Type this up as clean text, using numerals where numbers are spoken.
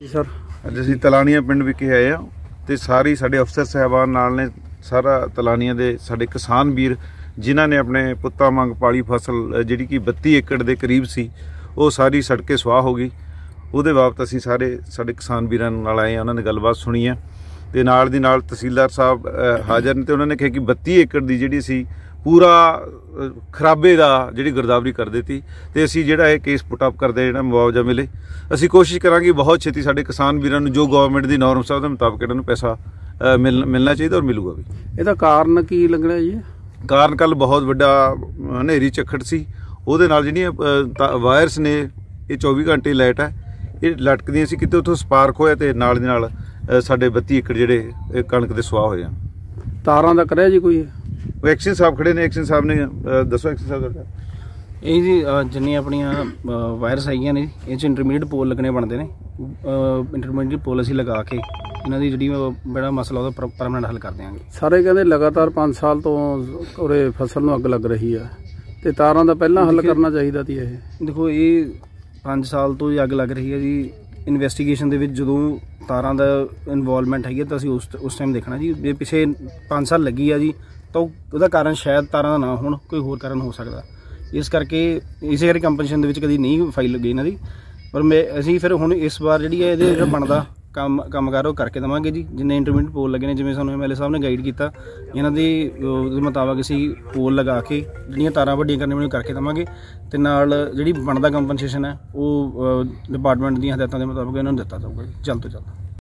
Sir ਅੱਜ ਅਸੀਂ ਤਲਾਨੀਆਂ ਪਿੰਡ ਵਿਖੇ ਆਏ ਆ ਤੇ ਸਾਰੀ ਸਾਡੇ ਅਫਸਰ ਸਾਹਿਬਾਨ ਨਾਲ ਨੇ। ਸਾਰਾ ਤਲਾਨੀਆਂ ਦੇ ਸਾਡੇ ਕਿਸਾਨ ਵੀਰ ਜਿਨ੍ਹਾਂ ਨੇ ਆਪਣੇ ਪੁੱਤਾਂ ਵਾਂਗ ਪਾਲੀ ਫਸਲ ਜਿਹੜੀ ਕਿ 32 ਏਕੜ ਦੇ ਕਰੀਬ ਸੀ ਉਹ ਸਾਰੀ ਸੜ ਕੇ ਸੁਆਹ ਹੋ ਗਈ। ਉਹਦੇ ਬਾਬਤ ਅਸੀਂ ਸਾਰੇ ਸਾਡੇ ਕਿਸਾਨ ਵੀਰਾਂ ਨਾਲ ਆਏ ਆ, ਉਹਨਾਂ ਨੇ ਗੱਲਬਾਤ ਸੁਣੀ ਹੈ ਤੇ ਨਾਲ ਦੀ ਨਾਲ ਤਹਿਸੀਲਦਾਰ ਸਾਹਿਬ ਹਾਜ਼ਰ ਨੇ ਤੇ ਉਹਨਾਂ ਨੇ ਕਿਹਾ ਕਿ 32 ਏਕੜ ਦੀ ਜਿਹੜੀ ਸੀ पूरा खराबे का जी गिरदावरी कर दी तो असी जो केस पुटअप करते जो मुआवजा मिले असी कोशिश करा बहुत छेती साढ़े किसान वीरों जो गवर्नमेंट की नॉर्म्स है मुताबिक इन्होंने पैसा मिलना चाहिए और मिलूगा भी। ਇਹਦਾ ਕਾਰਨ ਕੀ लगना जी? कारण कल बहुत बड़ा हनेरी झक्खड़ सी ਉਹਦੇ ਨਾਲ ਜਿਹੜੀਆਂ ਵਾਇਰਸ ਨੇ ਇਹ 24 घंटे लाइट है ये लटकदियां सी किते उथों स्पार्क होया ते नाल दी नाल साडे 32 एकड़ ਜਿਹੜੇ कणक ਦੇ ਸੁਆਹ ਹੋਏ ਆ। ਤਾਰਾਂ ਦਾ ਕਰਿਆ ਜੀ ਕੋਈ? एक्शन साहब खड़े ने, एक्शन साहब ने दसो एक्शन साहब ਇਹ ਜੀ ਜਿੰਨੀਆਂ ਆਪਣੀਆਂ ਵਾਇਰਸ ਹੈਗੀਆਂ ਨੇ ਇਹ 'ਚ ਇੰਟਰਮੀਡੀਏਟ ਪੋਲ ਲੱਗਣੇ ਬਣਦੇ ਨੇ। ਇੰਟਰਮੀਡੀਏਟ ਪੋਲ ਅਸੀਂ ਲਗਾ ਕੇ ਇਹਨਾਂ ਦੀ ਜਿਹੜੀ ਬੜਾ ਮਸਲਾ ਉਹਦਾ ਪਰਮਾਨੈਂਟ ਹੱਲ ਕਰ ਦਿਆਂਗੇ। ਸਾਰੇ ਕਹਿੰਦੇ ਲਗਾਤਾਰ 5 ਸਾਲ ਤੋਂ ਉਰੇ ਫਸਲ ਨੂੰ ਅੱਗ ਲੱਗ ਰਹੀ ਆ ਤੇ ਤਾਰਾਂ ਦਾ ਪਹਿਲਾਂ ਹੱਲ ਕਰਨਾ ਚਾਹੀਦਾ ਸੀ। ਇਹ ਦੇਖੋ ਇਹ 5 ਸਾਲ ਤੋਂ ਅੱਗ ਲੱਗ ਰਹੀ ਹੈ ਜੀ। ਇਨਵੈਸਟੀਗੇਸ਼ਨ ਦੇ ਵਿੱਚ ਜਦੋਂ ਤਾਰਾਂ ਦਾ ਇਨਵੋਲਵਮੈਂਟ ਹੈਗੀ ਤਾਂ ਅਸੀਂ ਉਸ ਟਾਈਮ ਦੇਖਣਾ ਜੀ। ਜੇ ਪਿਛੇ 5 ਸਾਲ ਲੱਗੀ ਆ ਜੀ ਤਾਂ ਉਹਦਾ ਕਾਰਨ ਸ਼ਾਇਦ ਤਾਰਾਂ ਦਾ ਨਾ ਹੋਣ, ਕੋਈ ਹੋਰ ਕਾਰਨ ਹੋ ਸਕਦਾ। ਇਸ ਕਰਕੇ ਇਸੇ ਕਰਕੇ ਕੰਪਨਸੇਸ਼ਨ ਦੇ ਵਿੱਚ ਕਦੀ ਨਹੀਂ ਫਾਈਲ ਲੱਗੀ ਇਹਨਾਂ ਦੀ। ਪਰ ਅਸੀਂ ਫਿਰ ਹੁਣ ਇਸ ਵਾਰ ਜਿਹੜੀ ਹੈ ਇਹਦੇ ਜਿਹੜਾ ਬਣਦਾ ਕੰਮਕਾਰ ਉਹ ਕਰਕੇ ਦੇਵਾਂਗੇ ਜੀ। ਜਿੰਨੇ ਇੰਟਰਮੀਡੀਏਟ ਪੋਲ ਲੱਗੇ ਨੇ ਜਿਵੇਂ ਸਾਨੂੰ MLA ਸਾਹਿਬ ਨੇ ਗਾਈਡ ਕੀਤਾ ਇਹਨਾਂ ਦੇ ਮੁਤਾਬਕ ਅਸੀਂ ਪੋਲ ਲਗਾ ਕੇ ਜਿਹੜੀਆਂ ਤਾਰਾਂ ਵੱਡੀਆਂ ਕਰਨੀਆਂ ਮੈਨੂੰ ਕਰਕੇ ਦੇਵਾਂਗੇ ਤੇ ਨਾਲ ਜਿਹੜੀ ਬਣਦਾ ਕੰਪਨਸੇਸ਼ਨ ਹੈ ਉਹ ਡਿਪਾਰਟਮੈਂਟ ਦੀਆਂ ਹਦਾਇਤਾਂ ਦੇ ਮੁਤਾਬਕ ਇਹਨਾਂ ਨੂੰ ਦਿੱਤਾ ਜਾਊਗਾ ਜੀ ਜਲਦ ਤੋਂ ਜਲਦ।